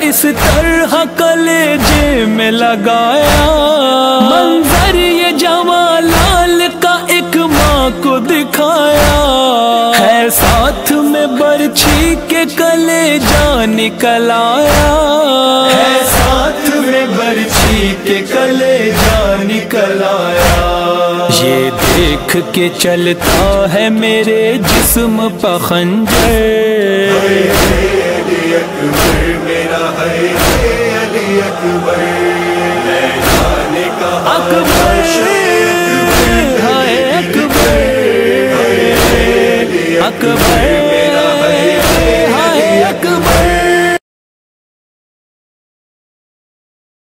इस तरह कलेजे में लगाया। मंजर ये जवालाल का एक माँ को दिखाया है, साथ में बरछी के कलेजा निकल आया है, साथ में बरछी के कलेजा निकल आया। ये देख के चलता है मेरे जिस्म पर खंजर, अली अकबर मेरा है अली अकबर।